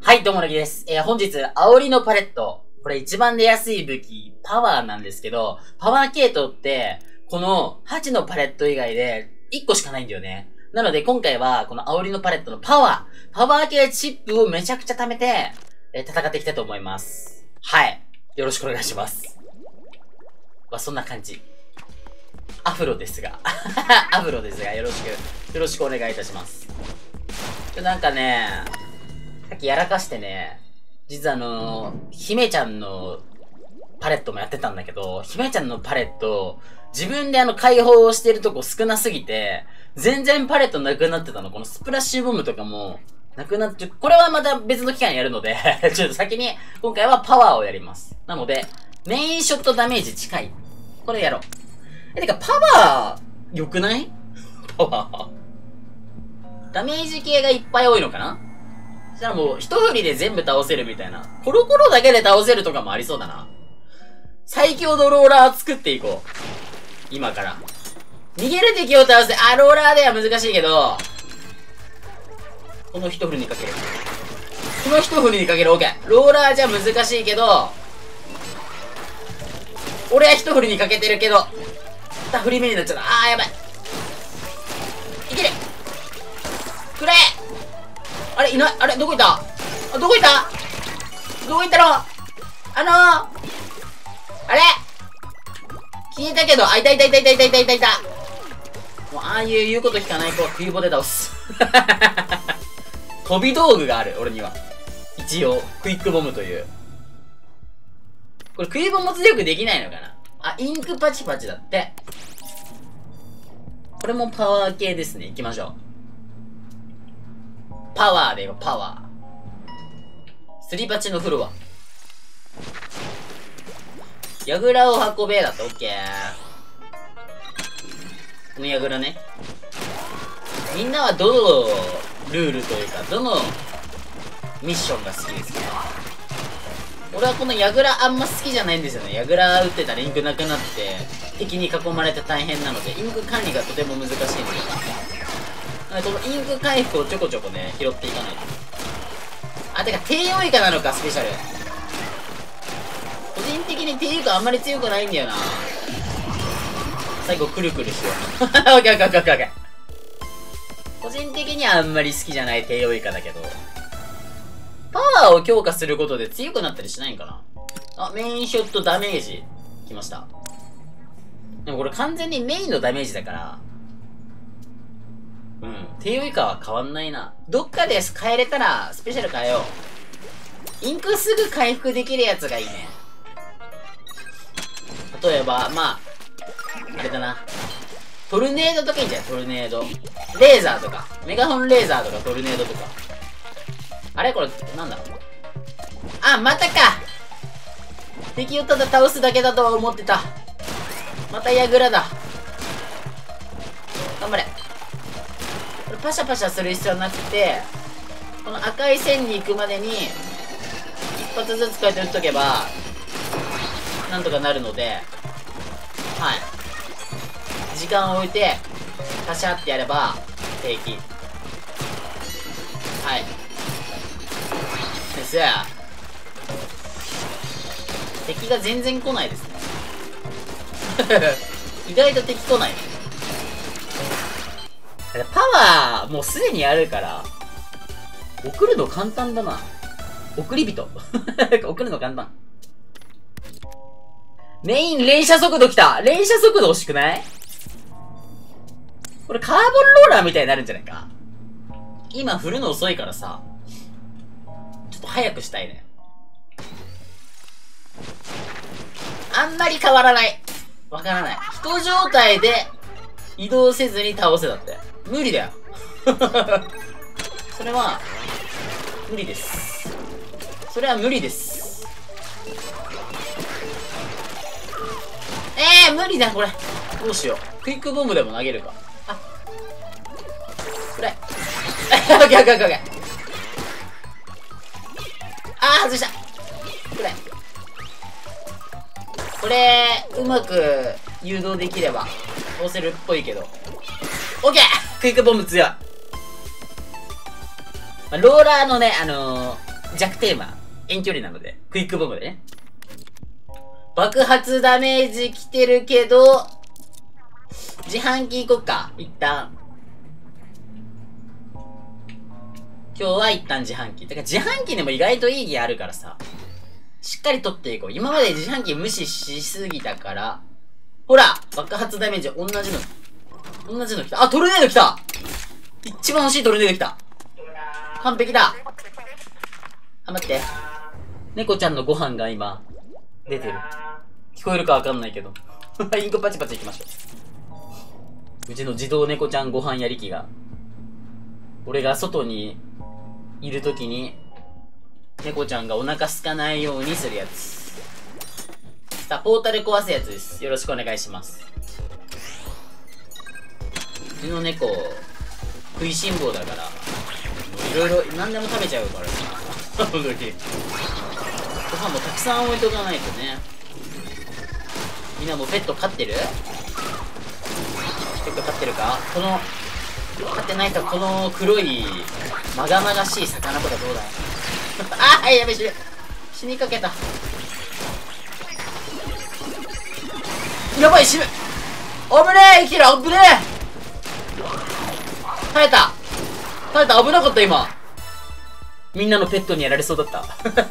はい、どうもなぎです。本日、煽りのパレット。これ一番出やすい武器、パワーなんですけど、パワー系統って、この8のパレット以外で1個しかないんだよね。なので今回は、この煽りのパレットのパワー系チップをめちゃくちゃ貯めて、戦っていきたいと思います。はい。よろしくお願いします。そんな感じ。アフロですが。アフロですが、よろしくお願いいたします。なんかね、さっきやらかしてね、実は姫ちゃんのパレットもやってたんだけど、姫ちゃんのパレット、自分で解放してるとこ少なすぎて、全然パレットなくなってたの。このスプラッシュボムとかも、なくなって、これはまた別の期間やるので、ちょっと先に、今回はパワーをやります。なので、メインショットダメージ近い。これやろう。てか、パワー、良くないパワー。ダメージ系がいっぱい多いのかな。そしたらもう、一振りで全部倒せるみたいな。コロコロだけで倒せるとかもありそうだな。最強のローラー作っていこう。今から。逃げる敵を倒せ。ローラーでは難しいけど、この一振りにかける。この一振りにかける。オッケー。ローラーじゃ難しいけど、俺は一振りにかけてるけど、二振り目になっちゃった。やばい。いける。くれ。あれ、いない。あれ、どこ行った？どこ行った？どこ行ったの？あれ消えたけど、いた。もう、ああいう言うこと聞かない子は冬ボで倒す。飛び道具がある、俺には。一応、クイックボムという。これ、クイボム強くできないのかな？インクパチパチだって。これもパワー系ですね。行きましょう。パワーでよ、パワー。すり鉢のフロア。ヤグラを運べだとオッケー。このヤグラね。みんなはどのルールというか、どのミッションが好きですか？俺はこのヤグラあんま好きじゃないんですよね。ヤグラ打ってたらインクなくなって、敵に囲まれて大変なので、インク管理がとても難しいんですよ。このインク回復をちょこちょこね、拾っていかないと。てか、低用イカなのか、スペシャル。個人的に低用イカあんまり強くないんだよな。最後、くるくるしよう。オッケー。個人的にはあんまり好きじゃない低用イカだけど、パワーを強化することで強くなったりしないんかな。メインショットダメージ。きました。でもこれ完全にメインのダメージだから、低用以下は変わんないな。どっかで変えれたら、スペシャル変えよう。インクすぐ回復できるやつがいいね。例えば、あれだな。トルネードとかいいんじゃない？トルネード。レーザーとか。メガホンレーザーとかトルネードとか。あれこれ、なんだ？またか！敵をただ倒すだけだとは思ってた。またヤグラだ。頑張れ。これパシャパシャする必要なくて、この赤い線に行くまでに、一発ずつこうやって打っとけば、なんとかなるので、はい。時間を置いて、パシャってやれば、平気。はい。ですや。敵が全然来ないですね。意外と敵来ないね。パワー、もうすでにあるから、送るの簡単だな。送り人。送るの簡単。メイン連射速度来た。連射速度欲しくない？これカーボンローラーみたいになるんじゃないか？今振るの遅いからさ、ちょっと早くしたいね。あんまり変わらない。わからない。人状態で移動せずに倒せだって。無理だよ。それは、無理です。それは無理です。無理だ、これ。どうしよう。クイックボムでも投げるか。これ。オッケー。外した。これ、うまく誘導できれば、倒せるっぽいけど。オッケー！クイックボム強い。ローラーのね、 弱テーマ。遠距離なので。クイックボムでね。爆発ダメージ来てるけど、自販機行こっか。一旦。今日は一旦自販機。だから自販機でも意外といいギアあるからさ。しっかり取っていこう。今まで自販機無視しすぎたから。ほら爆発ダメージ同じの来た。あ、トルネード来た。一番欲しいトルネード来た。完璧だ。あ、待って。猫ちゃんのご飯が今、出てる。聞こえるかわかんないけど。インクパチパチ行きましょう。うちの自動猫ちゃんご飯やり機が。俺が外にいるときに、猫ちゃんがお腹空かないようにするやつ。さあ、ポータル壊すやつです。よろしくお願いします。うちの猫、食いしん坊だから、いろいろ何でも食べちゃうからさ。ご飯もたくさん置いとかないとね。みんなもペット飼ってる？ペット飼ってるか？飼ってない人はこの黒いまがまがしい魚とかどうだい？あー、やべ、死にかけた。やばい、死ぬ。危ねえ、生きてる、危ねえ。耐えた、危なかった、今。みんなのペットにやられそうだった。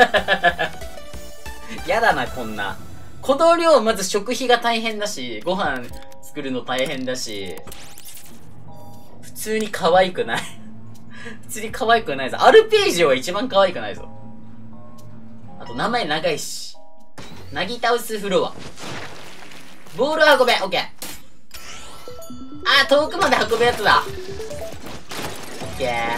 やだな、こんな。この量、まず食費が大変だし、ご飯作るの大変だし、普通に可愛くない。普通に可愛くないぞ。アルページオは一番可愛くないぞ。あと名前長いし。なぎ倒すフロア。ボール運べ、オッケー。あー、遠くまで運ぶやつだ。オッケー。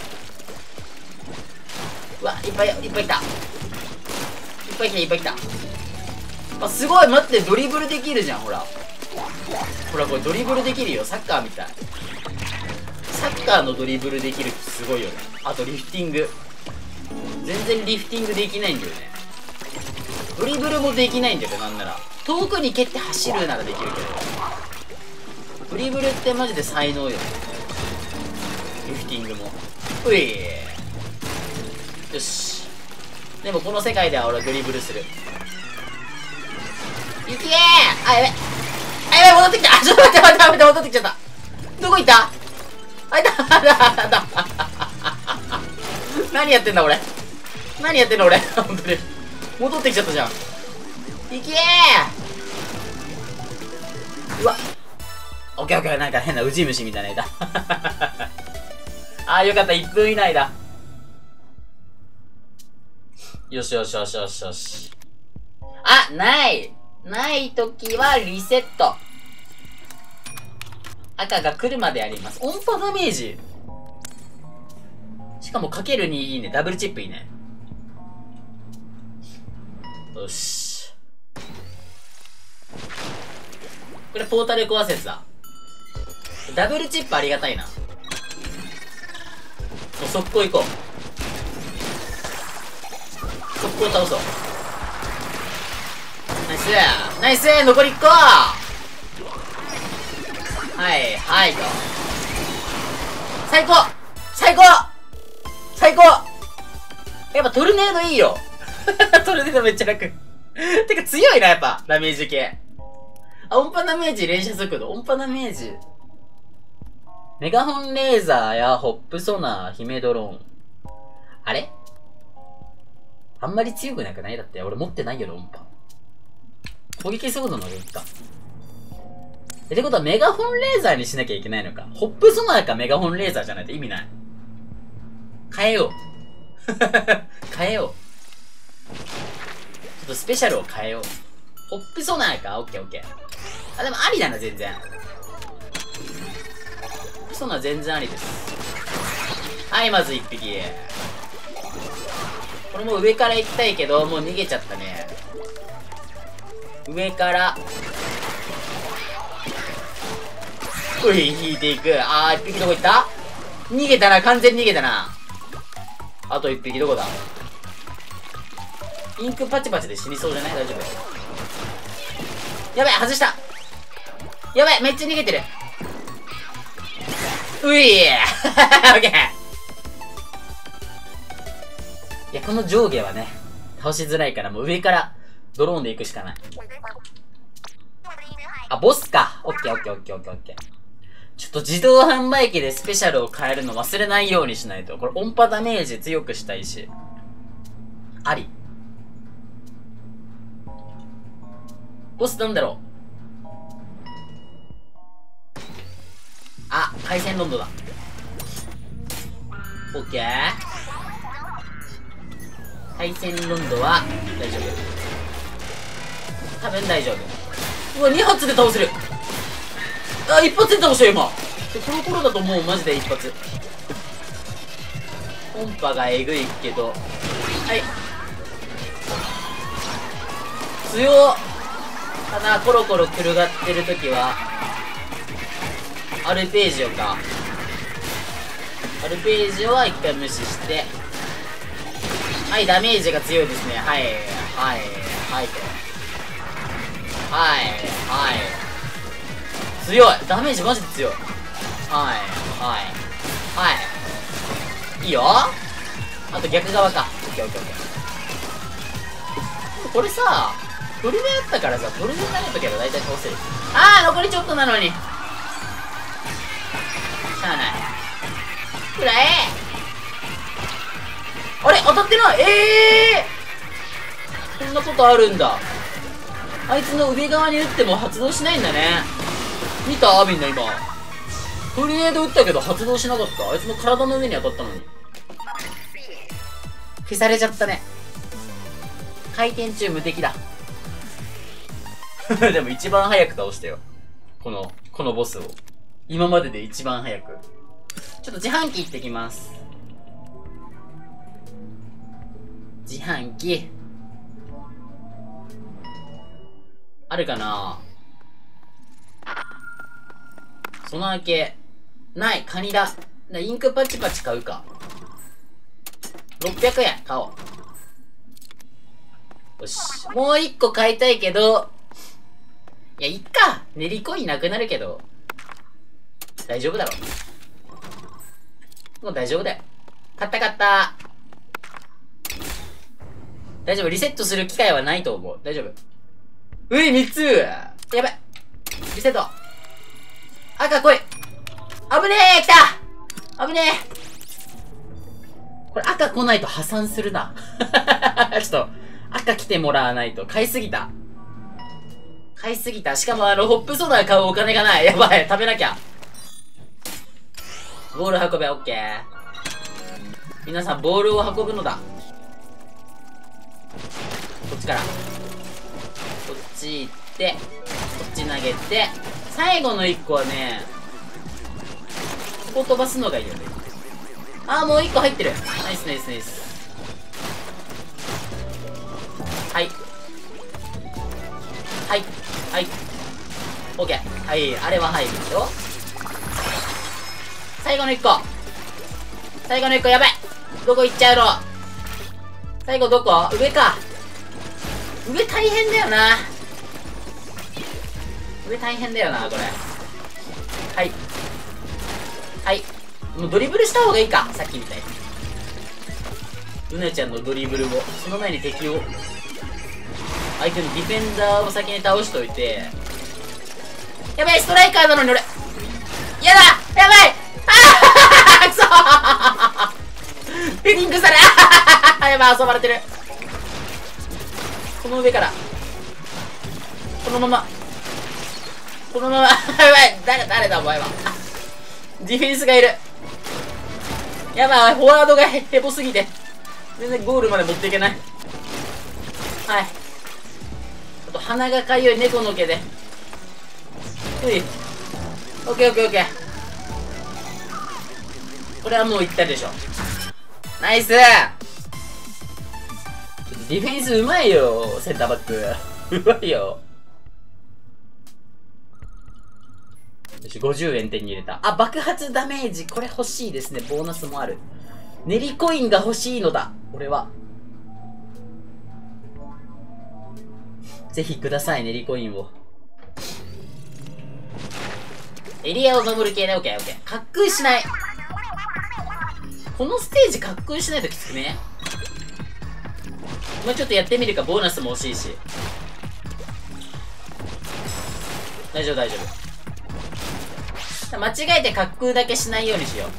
うわ、いっぱい来た。いっぱい来た。あ、すごい、待って、ドリブルできるじゃん、ほら。ほら、これドリブルできるよ。サッカーみたい。サッカーのドリブルできるってすごいよね。あとリフティング。全然リフティングできないんだよね。ドリブルもできないんだよ、なんなら。遠くに蹴って走るならできるけど。ドリブルってマジで才能よね。リフティングも。ういー。よし。でもこの世界では俺はドリブルする。いけー。あ、やべ。あ、やべ、戻ってきた。あ、ちょっと待って、戻ってきちゃった。どこ行った？あ、いた。何やってんだ俺。本当に。戻ってきちゃったじゃん。いけー。うわ。オッケーオッケー。なんか変なウジ虫みたいな絵だ。あー、よかった。1分以内だ。よし。あ、ない時はリセット。赤が来るまでやります。音波ダメージ。しかもかける2いいね。ダブルチップいいね。よし。これポータル壊すやつだ。ダブルチップありがたいな。もう速攻行こう。速攻倒そう。ナイス残り1個。はいと。最高。やっぱトルネードいいよ。トルネードめっちゃ楽。てか強いな、やっぱダメージ系。あ、音波ダメージ、連射速度、音波ダメージ。メガホンレーザーやホップソナー、姫ドローン。あれあんまり強くなくない？だって俺持ってないよ、音波。攻撃速度の方がいいか。ってことはメガホンレーザーにしなきゃいけないのか。ホップソナーかメガホンレーザーじゃないと意味ない。変えよう。ちょっとスペシャルを変えよう。ホップソナーか。オッケー。あ、でもありだな、全然。ホップソナー全然ありです。はい、まず1匹。これも上から行きたいけど、もう逃げちゃったね。上から。引いていく。あー、1匹どこ行った？逃げたな、完全に逃げたな。あと1匹どこだ？インクパチパチで死にそうじゃない？大丈夫？やばい、外した。やばい、めっちゃ逃げてる。オッケー。 や、この上下はね、倒しづらいからもう上からドローンで行くしかない。あ、ボスか。オッケーオッケーオッケーオッケーオッケー。ちょっと自動販売機でスペシャルを変えるの忘れないようにしないと。これ音波ダメージ強くしたいし。あり。ボスなんだろう。あ、海鮮ロンドだ。オッケー。海鮮ロンドは大丈夫。多分大丈夫。うわ、2発で倒せる。あ、1発で倒したよ、今。で、コロコロだともうマジで一発。音波がえぐいけど。はい。強っ。ただ、コロコロ転がってるときは、アルページオか。アルページオは一回無視して、はい、ダメージが強いですね。はい、はい、はいと。はい、はい。強い。ダメージマジで強い。はい、はい、はい。いいよ。あと逆側か。オッケーオッケーオッケー。これさ、トルネあったからさ、トルネ投げとけば大体倒せる。あー、残りちょっとなのに。しゃあない。くらえ。あれ当たってない。こんなことあるんだ。あいつの上側に撃っても発動しないんだね。見たみんな今。トルネード撃ったけど発動しなかった。あいつの体の上に当たったのに。消されちゃったね。回転中無敵だ。でも一番早く倒したよ。このボスを。今までで一番早く。ちょっと自販機行ってきます。自販機。あるかな。その明け。ない。カニだ。インクパチパチ買うか。600円買おう。よし。もう一個買いたいけど、いや、いっか。練りコインなくなるけど、大丈夫だろ。もう大丈夫だよ。買った。大丈夫。リセットする機会はないと思う。大丈夫。うい、3つ。やばい。リセット。赤来い。危ねえ。来た。危ねえ。これ赤来ないと破産するな。ちょっと、赤来てもらわないと。買いすぎた。しかもホップソーダ買うお金がない。やばい。食べなきゃ。ボール運べ。オッケー。皆さん、ボールを運ぶのだ。こっちから。こっち行って、こっち投げて、最後の1個はね、ここ飛ばすのがいいよね。あー、もう1個入ってる。ナイス。はい。オッケー。はい、あれは入るでしょ。最後の1個やばい。どこ行っちゃうの。最後どこ。上か。上大変だよな。これ。はい。もうドリブルした方がいいか。さっきみたいに。ルナちゃんのドリブルを。その前に敵を。相手のディフェンダーを先に倒しといて。やばい、ストライカーなのに俺。やだ。やばい。くそー。ヘディングされ。やばい、遊ばれてる。この上から。このまま。やばい。誰だお前は。ディフェンスがいる。やばい、フォワードがヘボすぎて。全然ゴールまで持っていけない。はい。あと鼻がかゆい猫の毛で。オッケー。これはもういったでしょ。ナイス。ちょっとディフェンスうまいよ、センターバック。うまいよ。よし、50円手に入れた。あ、爆発ダメージ。これ欲しいですね。ボーナスもある。練りコインが欲しいのだ。俺は。ぜひください、練りコインを。エリアを登る系ね。オッケー。滑空しない。このステージ滑空しないときつくね。 もうちょっとやってみるか。ボーナスも欲しいし。大丈夫大丈夫。間違えて滑空だけしないようにしよう。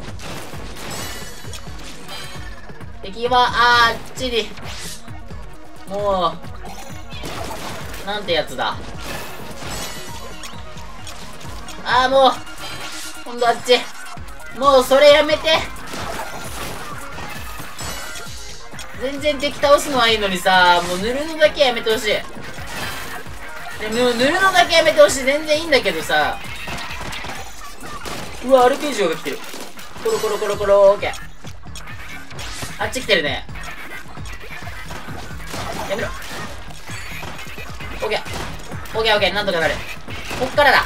敵はあっちに、もうなんてやつだ。もう今度あっち、もうそれやめて。全然敵倒すのはいいのにさ、もう塗るのだけやめてほしい。でも塗るのだけやめてほしい。全然いいんだけどさ。うわ、アルペジオが来てる。コロコロコロコロ。オッケー。あっち来てるね。やめろ。オッケーオッケーオッケー。なんとかなる。こっからだ。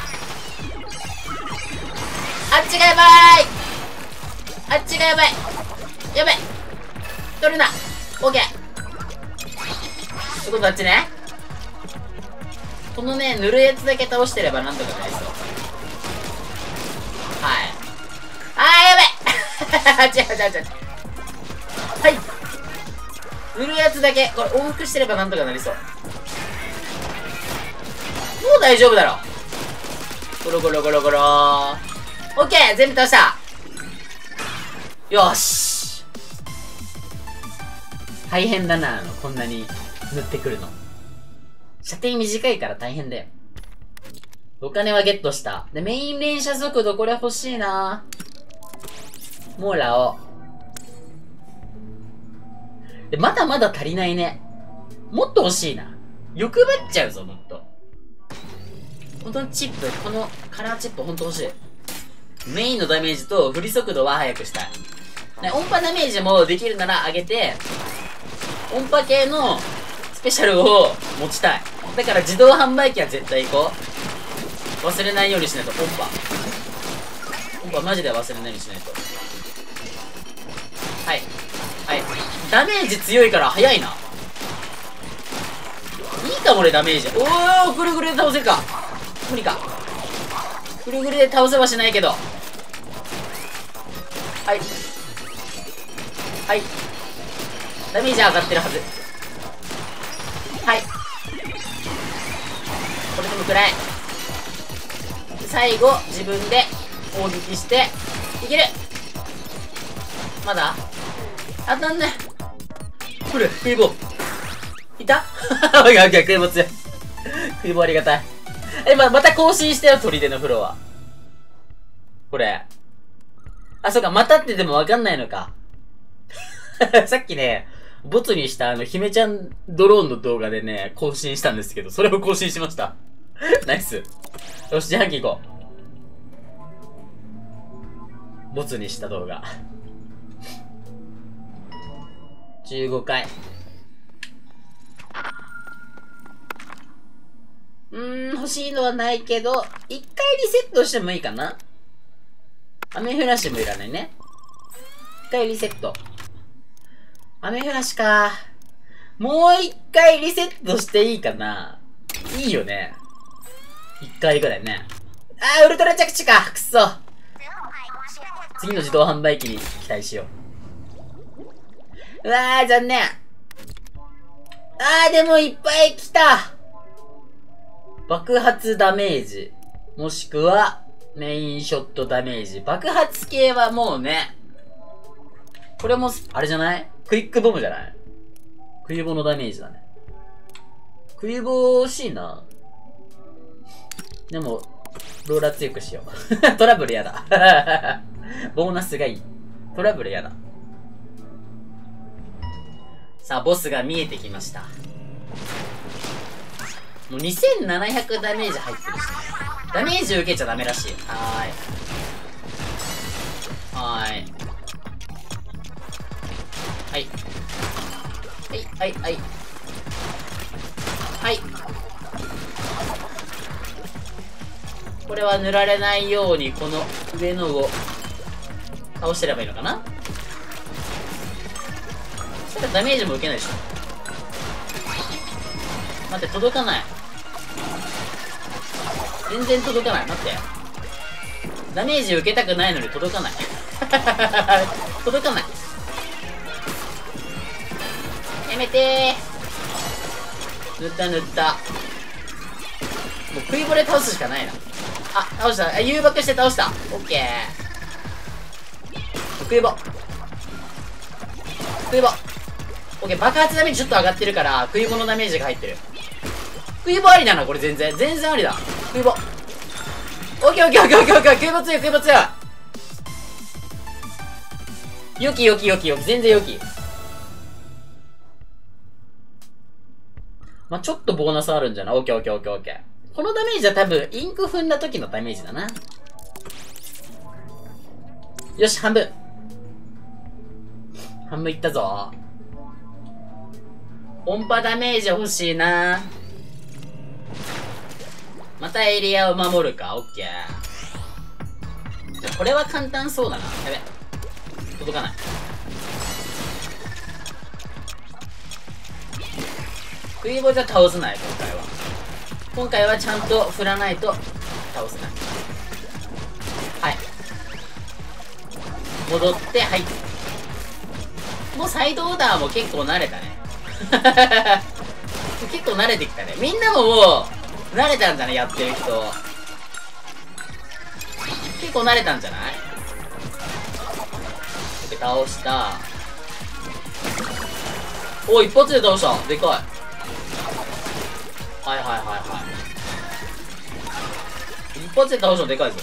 あっちがやばい。あっちがやばい。やばい。取るな。オッケー。今度あっちね。このね、塗るやつだけ倒してればなんとかなりそう。はい。やべ違う。はい。塗るやつだけ、これ往復してればなんとかなりそう。もう大丈夫だろ。ゴロゴロゴロゴロー。オッケー、全部倒した。よし。大変だな、こんなに塗ってくるの。射程短いから大変だよ。お金はゲットした。で、メイン連射速度、これ欲しいな。モーラを。で、まだまだ足りないね。もっと欲しいな。欲張っちゃうぞ、もっと。このチップ、このカラーチップほんと欲しい。メインのダメージと振り速度は速くしたい。ね、音波ダメージもできるなら上げて、音波系のスペシャルを持ちたい。だから自動販売機は絶対行こう。忘れないようにしないと。音波マジで忘れないようにしないと。はいはい。ダメージ強いから早いな。いいかもね、ダメージ。おー、ぐるぐるで倒せるか。無理か。ぐるぐるで倒せはしないけど。はいはい。ダメージ上がってるはず。はい。これでもくらい。最後、自分で攻撃して、いける。まだ当たんない。これ、クイボー。いたオッケーオッケー、クイボー強い。クイボーありがたい。また更新したよ、砦のフロア。これ。そうか、またってでもわかんないのか。さっきね、ボツにした姫ちゃんドローンの動画でね、更新したんですけど、それを更新しました。ナイス。よし、自販機行こう。ボツにした動画。15回。欲しいのはないけど、一回リセットしてもいいかな。アメフラシもいらないね。一回リセット。アメフラシか。もう一回リセットしていいかな。いいよね。一回ぐらいね。ウルトラ着地か。くっそ。次の自動販売機に期待しよう。うわー、残念。でもいっぱい来た。爆発ダメージ。もしくは、メインショットダメージ。爆発系はもうね。これも、あれじゃない？クイックボムじゃない？クイボのダメージだね。クイボ惜しいな。でも、ローラー強くしよう。トラブルやだ。ボーナスがいい。トラブルやだ。さあ、ボスが見えてきました。もう2700ダメージ入ってるしね。ダメージ受けちゃダメらしい。はーい。はい。はい。はい。これは塗られないように、この上のを倒してればいいのかな？そしたらダメージも受けないでしょ。待って、届かない。全然届かない。待って。ダメージ受けたくないのに届かない。届かない。 やめてー。塗った塗った。もう食い惚れ倒すしかないな。あ、倒した。あ、誘爆して倒した。オッケー。食いぼ。食いぼ。オッケー、爆発ダメージちょっと上がってるから、食いぼのダメージが入ってる。食いぼありだな、これ全然。全然ありだ。食いぼ。オッケーオッケーオッケーオッケーオッケー。食いぼ強い、食いぼ強い。よきよきよきよき、全然よき。まあ、ちょっとボーナスあるんじゃない？オッケーオッケーオッケーオッケー。このダメージは多分、インク踏んだ時のダメージだな。よし、半分。半分いったぞ。音波ダメージ欲しいな。またエリアを守るか。オッケー。じゃ、これは簡単そうだな。やべ。届かない。食い棒じゃ倒せない、今回は。今回はちゃんと振らないと倒せない。はい。戻って、はい。もうサイドオーダーも結構慣れたね。結構慣れてきたね。みんなももう、慣れたんじゃない？やってる人。結構慣れたんじゃない？倒した。お、一発で倒した。でかい。はいはいはいはい。一発で倒したのでかいぞ。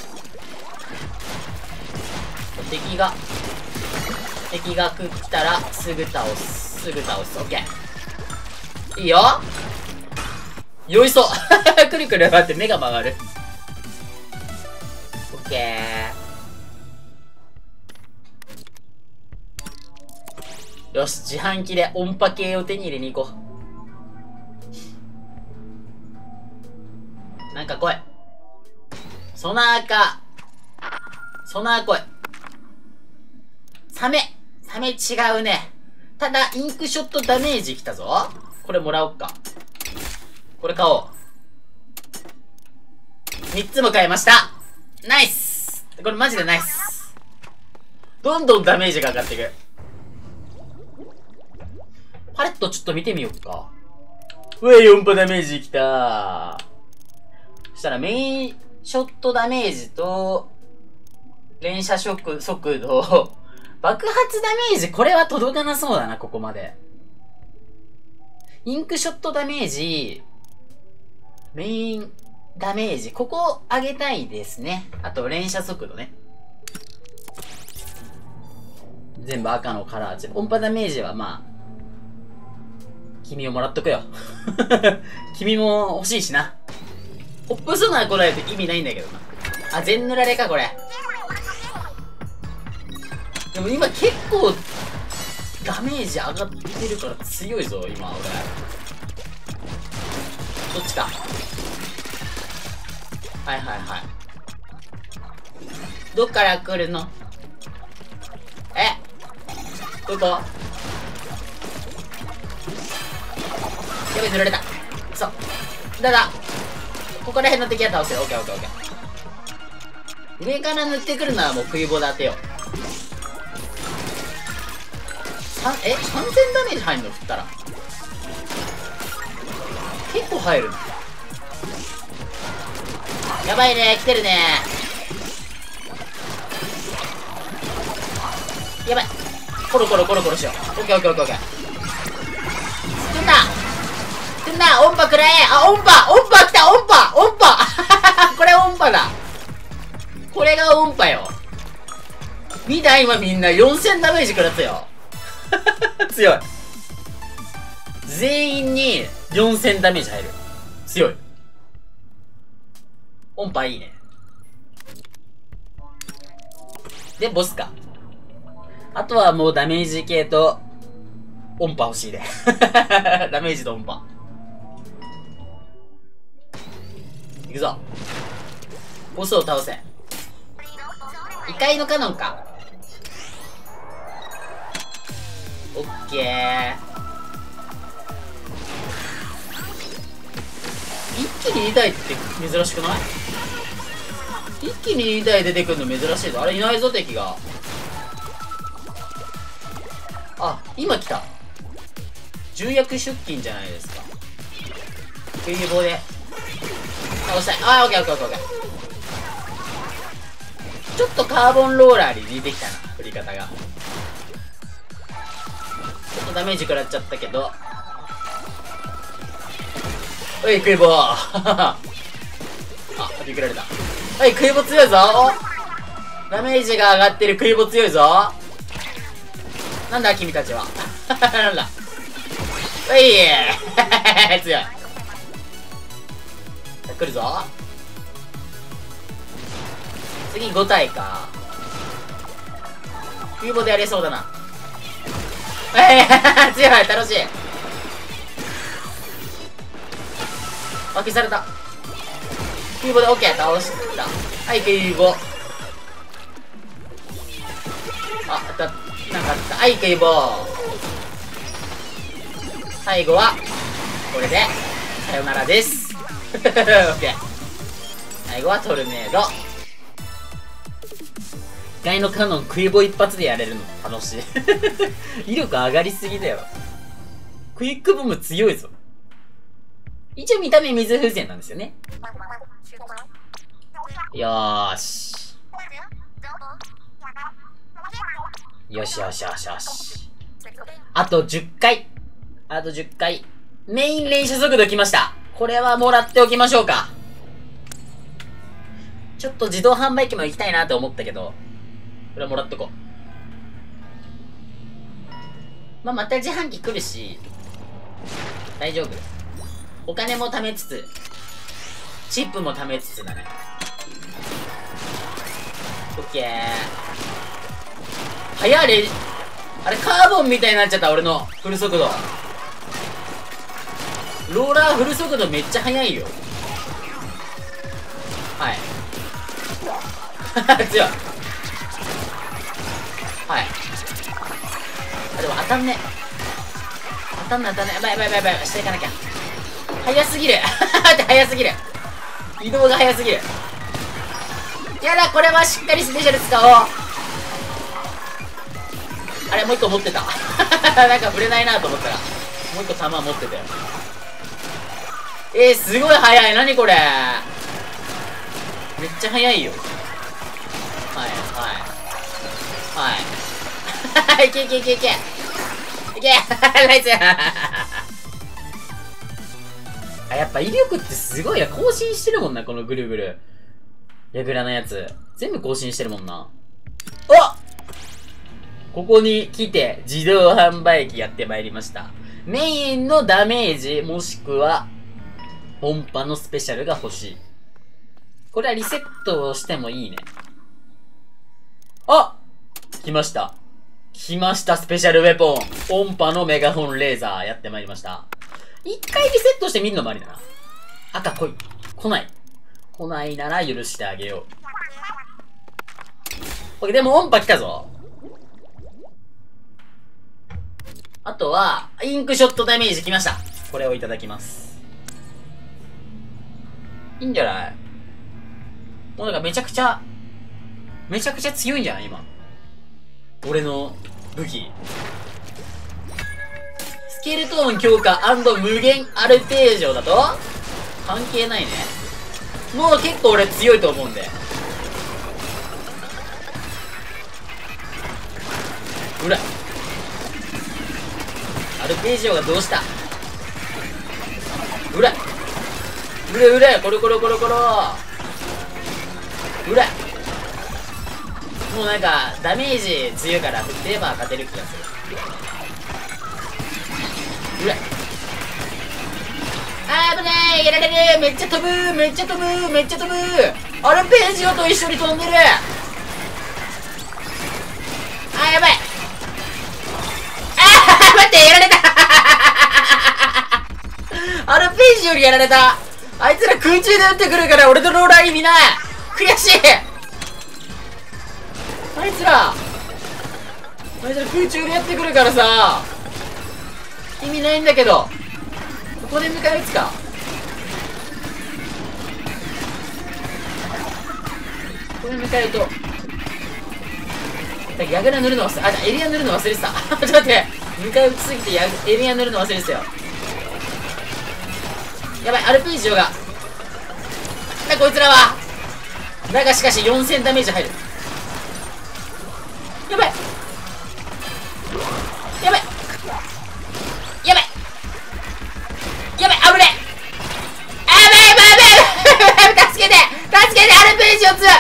敵が来たらすぐ倒す。すぐ倒す。オッケー。いいよ。酔いそう。くるくる回って目が曲がる。オッケー。よし、自販機で音波系を手に入れに行こう。なんか来い。ソナーか。ソナー来い。サメ違うね。ただ、インクショットダメージきたぞ。これもらおっか。これ買おう。3つも買いました。ナイス。これマジでナイス。どんどんダメージが上がっていく。パレットちょっと見てみようか。うえ、4波ダメージきた。そしたらメインショットダメージと、連射速度、爆発ダメージ、これは届かなそうだな、ここまで。インクショットダメージ、メインダメージ、ここ上げたいですね。あと、連射速度ね。全部赤のカラー値。音波ダメージはまあ、君をもらっとくよ。君も欲しいしな。ホップソナー来ないと意味ないんだけどな。あ、全塗られか、これ。でも今結構、ダメージ上がってるから強いぞ、今、俺。どっちか。はいはいはい。どっから来るの？どこ？やべ、塗られた。そう。ここら辺の敵は倒せる。オッケーオッケーオッケー。上から塗ってくるのはもう食い棒で当てよう。3000ダメージ入るの振ったら。結構入るな。やばいね、来てるね。やばい。コロコロしよう。オッケーオッケーオッケーオッケー。来んな音波くらえ。あ、音波来た。音波これ音波だ。これが音波よ。見た？今みんな4000ダメージ食らったよ。強い。全員に4000ダメージ入る。強い。音波いいね。で、ボスか。あとはもうダメージ系と音波欲しいね。ダメージと音波。いくぞ。ボスを倒せ。異界のカノンか。オッケー。一気に2体って珍しくない？一気に2体出てくるの珍しいぞ。あれいないぞ、敵が。あ、今来た。 重役出勤じゃないですか。急に棒で倒したい。あー、オッケーオッケーオッケーオッケー。ちょっとカーボンローラーに似てきたな、振り方が。ちょっとダメージ食らっちゃったけど。おい、クイボーあ、びくられた。おい、クイボ強いぞ。ダメージが上がってるクイボ強いぞ。なんだ君たちは。なんだ。おい強い。来るぞ。次5体か。クイボでやれそうだな。強い、楽しい。消された。クイボで OK 倒した。はい、クイボ。あった、なんかあった。はい、クイボ。最後はこれでさよならです。オッケー。最後はトルネード。ガイのカノンクイボ一発でやれるの楽しい。威力上がりすぎだよ。クイックボム強いぞ。一応見た目水風船なんですよね。よーし。よしよしよしよし。あと10回。あと10回。メイン連射速度来ました。これはもらっておきましょうか。ちょっと自動販売機も行きたいなと思ったけど、これはもらっとこう。また自販機来るし、大丈夫。お金も貯めつつ、チップも貯めつつだね。オッケー。早れ、あれカーボンみたいになっちゃった、俺のフル速度。ローラーフル速度めっちゃ速いよ。はい。強い。はい。あ、でも当たんね。当たんね。やばい。下行かなきゃ。早すぎる。早すぎる。移動が早すぎる。やだ、これはしっかりスペシャル使おう。あれ、もう一個持ってた。なんか触れないなと思ったら、もう一個弾持ってたよ。すごい速い。何これ。めっちゃ速いよ。はい。いけ。ナイスあ、やっぱ威力ってすごいや。更新してるもんな、このぐるぐる。ヤグラのやつ。全部更新してるもんな。ここに来て、自動販売機やってまいりました。メインのダメージ、もしくは、音波のスペシャルが欲しい。これはリセットをしてもいいね。来ました。スペシャルウェポン。音波のメガホンレーザーやってまいりました。一回リセットしてみるのもありだな。赤来ないなら許してあげよう。でも音波来たぞ。あとは、インクショットダメージ来ました。これをいただきます。いいんじゃない？もうなんかめちゃくちゃ強いんじゃない今。俺の武器。スケルトーン強化&無限アルページョだと関係ないね。もう結構俺強いと思うんで。うら。アルページョがどうした？うら。コロ。うら。もうなんか、ダメージ強いから振ってれば勝てる気がする。うら。危ないやられる。めっちゃ飛ぶ。アルページオと一緒に飛んでる。やばい。待って、やられた。アルページオにやられた。あいつら空中で撃ってくるから俺とローラー意味ない。悔しい。あいつら空中でやってくるからさ、意味ないんだけど。ここで迎え撃つか。ここで迎え撃とう。ヤグラ塗るの忘れ、エリア塗るの忘れてた。ちょっと待って。 2回打ちすぎてエビア塗るの忘れてたよ。やばい、アルペジオが。こいつらは。だがしかし4000ダメージ入る。やばいやばいやばいやばい、危ねえ。やばいやばいやばいやばい、助けて助けて、アルペジオ2。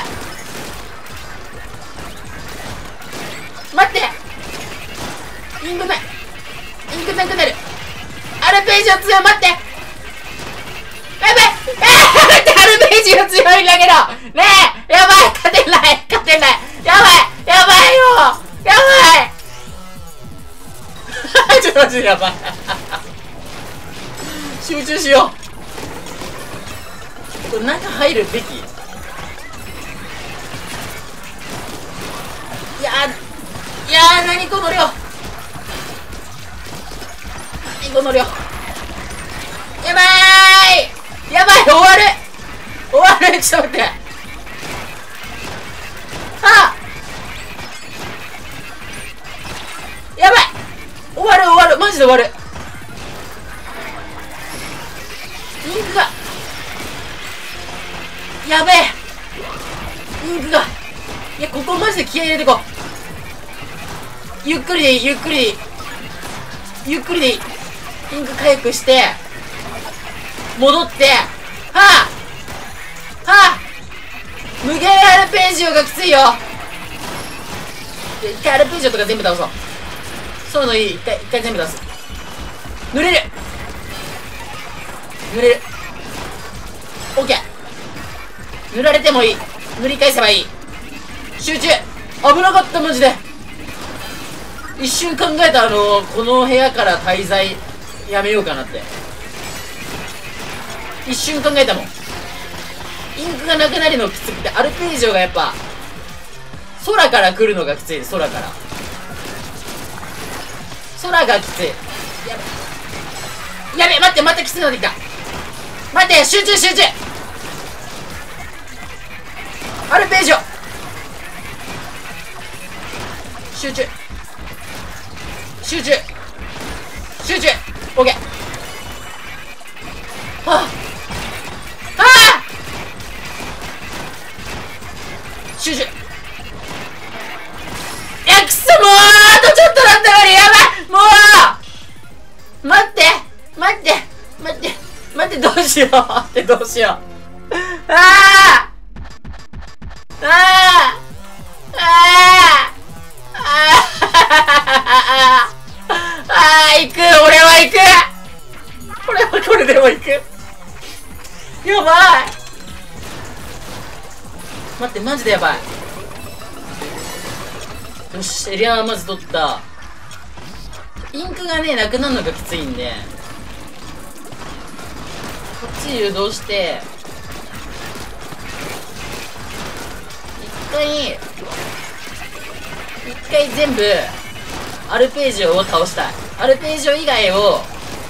待って、インクなくなる。アルペジオ2、待って、やばい待って、アルペジオ強いんだけどねえ、やばい、勝てないやばいよ、やばいちょっとマジでやばい集中しよう。これ中入るべき。いやー、何この量、やばいやばい、終わるちょっと待って。やばい、終わるマジで終わる。インクがやべえ、インクが、いや、ここマジで気合い入れてこう。ゆっくりでいい、インク回復して戻って、無限アルペジオがきついよ。一回アルペジオとか全部倒そう。そういうのいい。一回全部倒す。塗れるオッケー。塗られてもいい。塗り返せばいい。集中。危なかった、マジで。一瞬考えた、この部屋から滞在やめようかなって。一瞬考えたもん。インクがなくなるのきつくて、アルペジオがやっぱ空から来るのがきついです。空がきつい。やべ、待って、またきつくなってきた。待って、集中アルペジオ集中オッケー。集中。いや、くそ、もうあとちょっとだったのに、やばい、もう待って、どうしよう行く、俺は行く。これでも行く。やばい、待って、マジでやばい。よし、エリアはまず取った。インクがね、なくなるのがきついんで、こっち誘導して、一回全部アルペジオを倒したい。アルペジオ以外を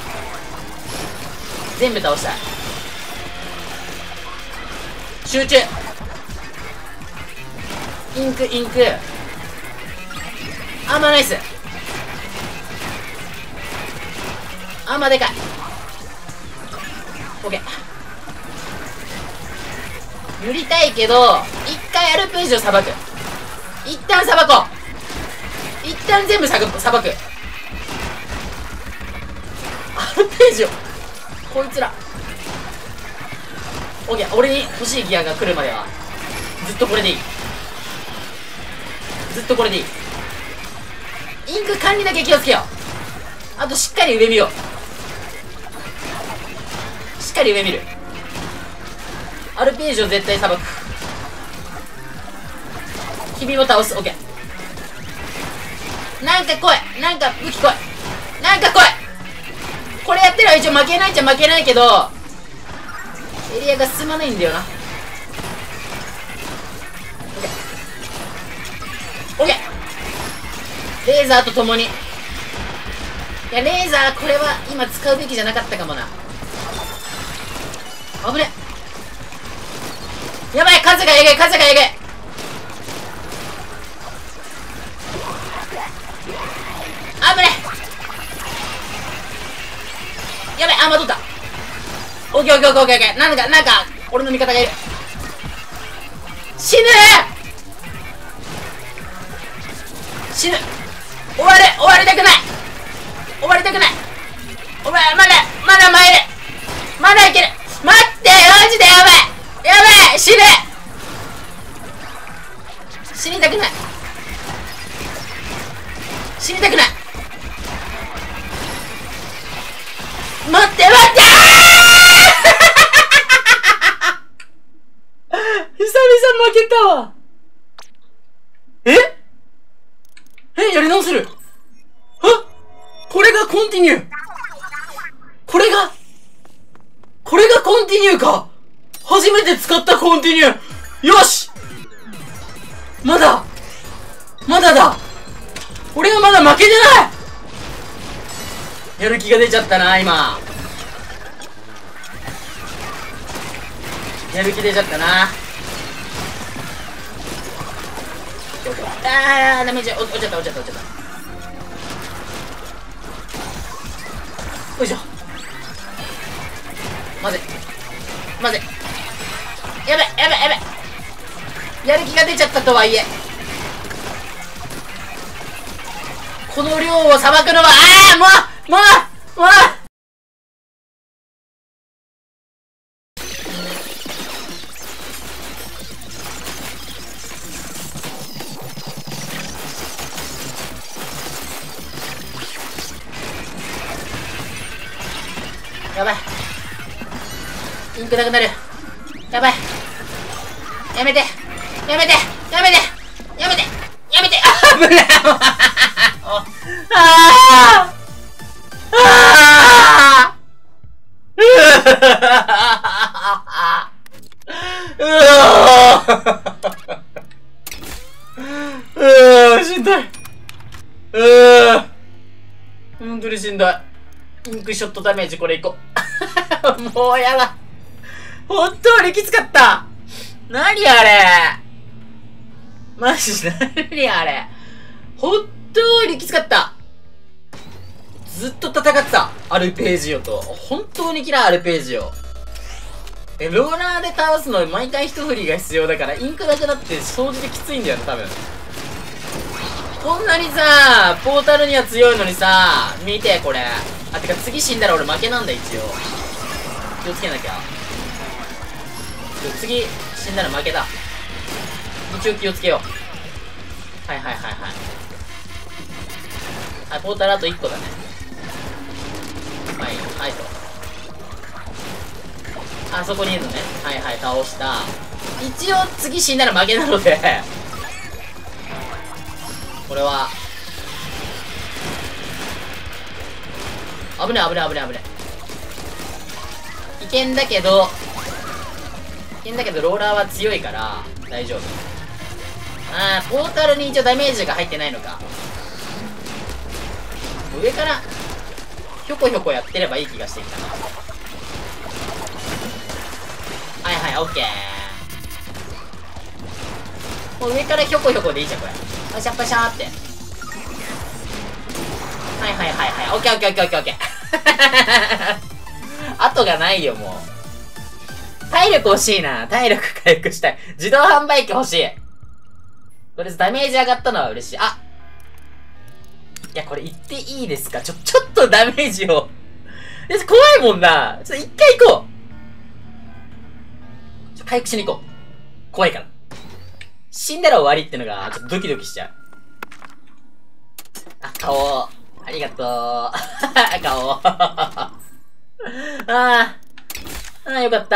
全部倒したい。集中。インクアーマーナイス。アーマーでかい。オッケー。塗りたいけど、一回アルペジオさばく。一旦さばこう。一旦全部さばく。アルペジオ、こいつら。オッケー。俺に欲しいギアが来るまではずっとこれでいい。インク管理だけ気をつけよう。あとしっかり上見よう。見る。アルペジオ絶対さばく。君も倒す。オッケー。なんか来い。なんか武器来い。これやってるは一応負けないっちゃ負けないけど、エリアが進まないんだよな。オッケー。レーザーとともに。いや、レーザーこれは今使うべきじゃなかったかもな。危ね。やばい、数がえぐい。危ね。 ケーオッケーオッケーオッケー。なんか、俺の味方がいる。死ぬ死ぬ。終わりたくない。終わりたくない。お前、まだ前で。まだいける。待って、マジでやばい。やばい、死ぬ。死にたくない。死にたくない。待って久々負けたわ。やり直せる。これがコンティニュー。これがコンティニューか。初めて使ったコンティニュー。よし、まだだ。俺はまだ負けてない。やる気が出ちゃったな、今。やる気出ちゃったな。ダメージ落ちちゃった。よいしょ。まずい。やばい。やる気が出ちゃったとはいえ、この量をさばくのは、もうやばい。インクなくなる。やばい。やめて。危ない。しんどい。本当にしんどい。インクショットダメージこれいこう。もうやだ。本当にきつかった。何あれ。マジで何あれ。本当にきつかった。ずっと戦ってた。アルページオと。本当に嫌い、アルページオ。ローラーで倒すの毎回一振りが必要だから、インクなくなって掃除できついんだよね、多分。こんなにさ、ポータルには強いのにさ、見て、これ。てか次死んだら俺負けなんだ、一応。気をつけなきゃ。次死んだら負けだ。一応気をつけよう。はい。ポータルあと1個だね。はいと。あそこにいるのね。倒した。一応次死んだら負けなのでこれは危ない。いけんだけどローラーは強いから大丈夫。ポータルに一応ダメージが入ってないのか。上からひょこやってればいい気がしてきたな。オッケー。もう上からひょこでいいじゃん、これ。パシャーって。オッケー。後がないよ、もう。体力欲しいな。体力回復したい。自動販売機欲しい。とりあえずダメージ上がったのは嬉しい。いや、これ言っていいですか？ちょっとダメージを。怖いもんな。一回行こう。回復しに行こう。怖いから。死んだら終わりってのが、ちょっとドキドキしちゃう。顔。ありがとう。顔。よかった。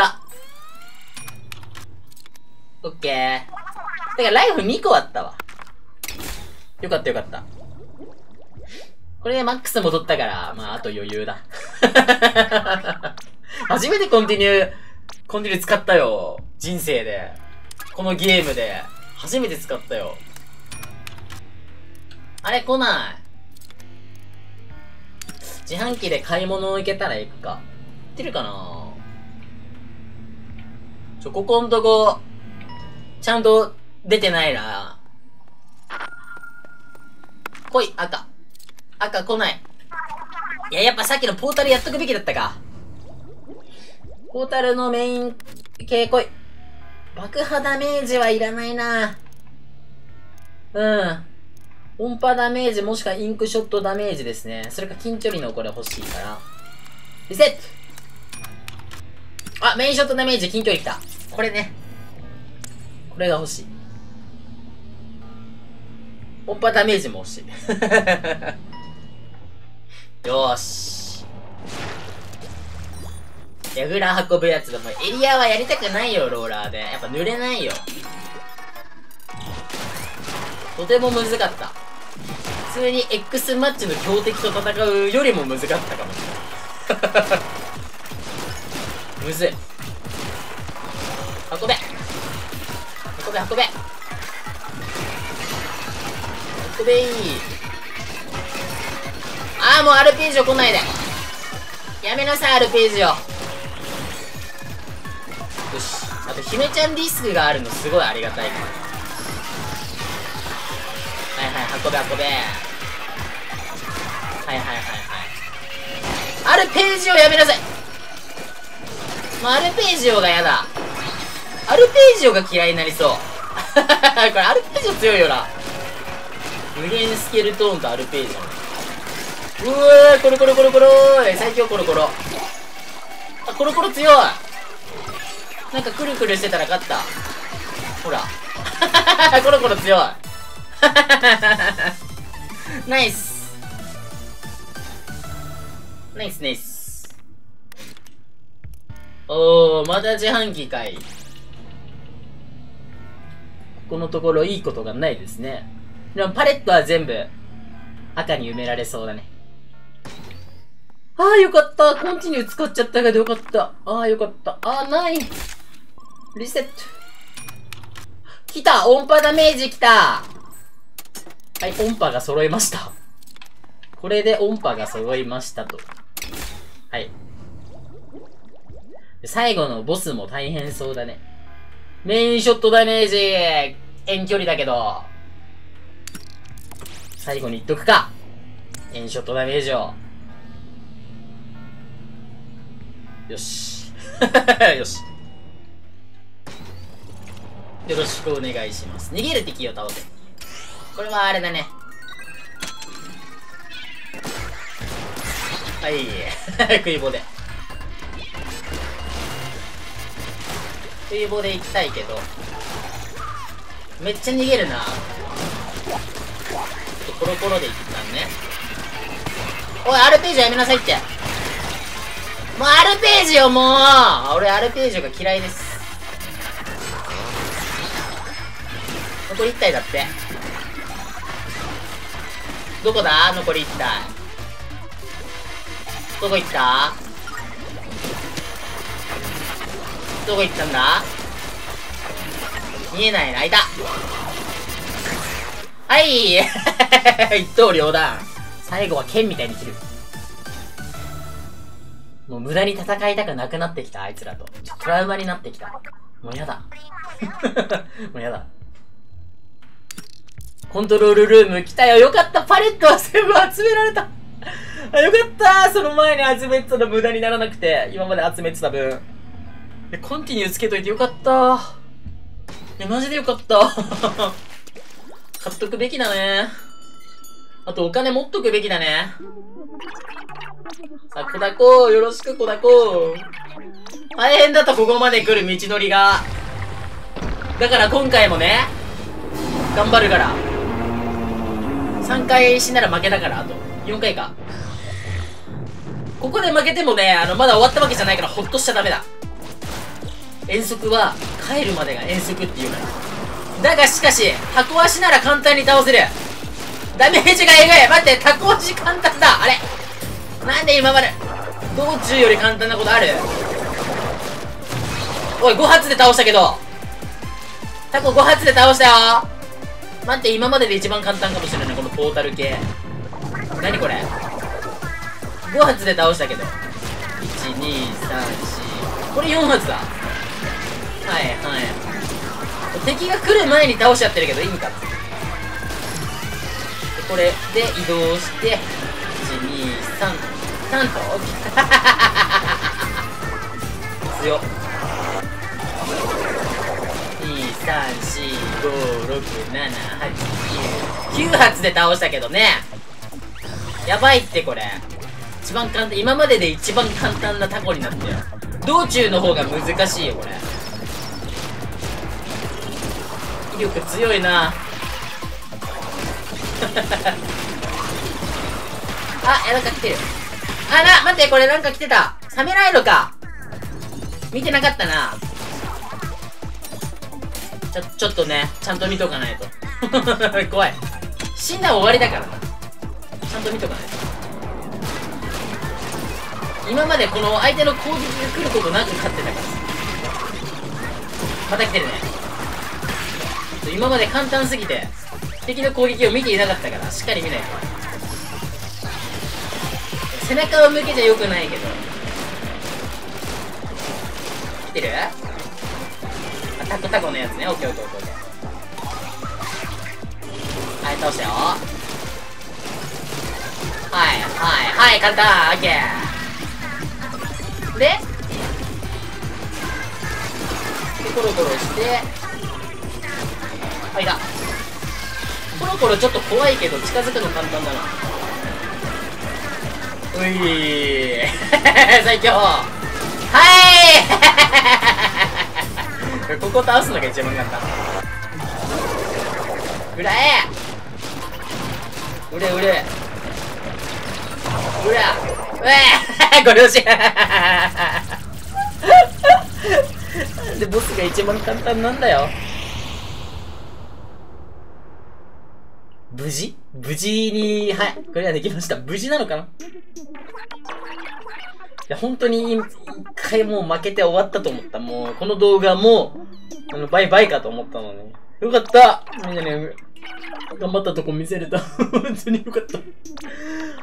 オッケー。だからライフ2個あったわ。よかった。これでマックス戻ったから、あと余裕だ。初めてコンティニュー使ったよ。人生で。このゲームで。初めて使ったよ。あれ来ない。自販機で買い物行けたら行くか。行ってるかな。ここんとこ、ちゃんと出てないな。来い、赤来ない。いや、やっぱさっきのポータルやっとくべきだったか。 ポータルのメイン系来い。爆破ダメージはいらないな。音波ダメージもしくはインクショットダメージですね。それか近距離のこれ欲しいから。リセット。あ、メインショットダメージ近距離来た。これね。これが欲しい。音波ダメージも欲しい。よーし。ヤグラ運ぶやつだ。もうエリアはやりたくないよ、ローラーで。やっぱ濡れないよ。とても難かった。普通に X マッチの強敵と戦うよりも難かったかもしれない。むずい。運べ運べ運べ運べー。ああ、もうアルペジオ来ないで。やめなさい、アルペジオ。よし。あと、姫ちゃんディスクがあるのすごいありがたいから。はいはい、運べ運べ。はいはいはいはい。アルペジオやめなさい。もうアルペジオがやだ。アルペジオが嫌いになりそう。これアルペジオ強いよな。無限スケルトーンとアルページョン。うわー、コロコロコロコロー。最強コロコロ。あ、コロコロ強い。なんかクルクルしてたら勝った。ほら。コロコロ強い。ナイス。ナイスナイス。おー、また自販機かい。このところいいことがないですね。でもパレットは全部赤に埋められそうだね。ああ、よかった。コンティニュー使っちゃったけどよかった。ああ、よかった。ああ、ない。リセット。来た。音波ダメージ来た。はい、音波が揃いました。これで音波が揃いましたと。はい。最後のボスも大変そうだね。メインショットダメージ、遠距離だけど。最後に言っとくか。エンショットダメージを。よし。よし。よろしくお願いします。逃げる敵を倒せ。これはあれだね。はい。食い棒で。食い棒で行きたいけど。めっちゃ逃げるな。コロコロでいったんね。おい、アルページオやめなさいって。もうアルページオもう俺アルページオが嫌いです。残り1体だって。どこだ残り1体。どこ行ったどこ行ったんだ見えないな。いた。はい一刀両断。最後は剣みたいに切る。もう無駄に戦いたくなくなってきた、あいつらと。トラウマになってきた。もうやだ。もうやだ。コントロールルーム来たよ。よかった。パレットは全部集められた。あ、よかった。その前に集めてたの無駄にならなくて、今まで集めてた分。コンティニューつけといてよかった。マジでよかった。買っとくべきだね。あとお金持っとくべきだね。さあ、小高よろしく小高。大変だった、ここまで来る道のりが。だから今回もね、頑張るから。3回死んだら負けだから、あと。4回か。ここで負けてもね、まだ終わったわけじゃないからほっとしちゃダメだ。遠足は、帰るまでが遠足って言うから。だがしかし、タコ足なら簡単に倒せる。ダメージがえぐい。待って、タコ足簡単だ。あれなんで今まで、道中より簡単なことある？おい、5発で倒したけど。タコ5発で倒したよ。待って、今までで一番簡単かもしれない、このポータル系。何これ ?5 発で倒したけど。1、2、3、4。これ4発だ。はいはい。敵が来る前に倒しちゃってるけど、いいんかな。これで移動して、1、2、3、3と。 強っ。2、3、4、5、6、7、8、9。9発で倒したけどね。やばいってこれ。一番簡単、今までで一番簡単なタコになったよ。道中の方が難しいよ、これ。威力強いな。あ、なんか来てる。待って、これなんか来てた。サメライロか。見てなかったな。ちょっとね、ちゃんと見とかないと。怖い。死んだら終わりだからな。ちゃんと見とかないと。今までこの相手の攻撃が来ることなく勝ってたからさ。また来てるね。今まで簡単すぎて、敵の攻撃を見ていなかったから、しっかり見ないと。背中を向けちゃよくないけど。来てる？タコのやつね。オッケーオッケーオッケー。はい、倒したよ。はい、簡単。オッケー。で、コロコロして、いた。コロコロちょっと怖いけど、近づくの簡単だな。ういー。最強。ここ倒すのが一番簡単。裏へ。裏。ご両親。で、ボスが一番簡単なんだよ。無事に、クリアできました。無事なのかな。いや、本当に、一回もう負けて終わったと思った。もう、この動画もう、バイバイかと思ったのね。よかった。みんなね、頑張ったとこ見せれた。本当によかった。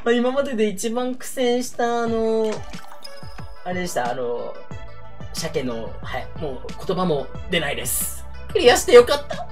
今までで一番苦戦したあれでした。鮭の、もう言葉も出ないです。クリアしてよかった。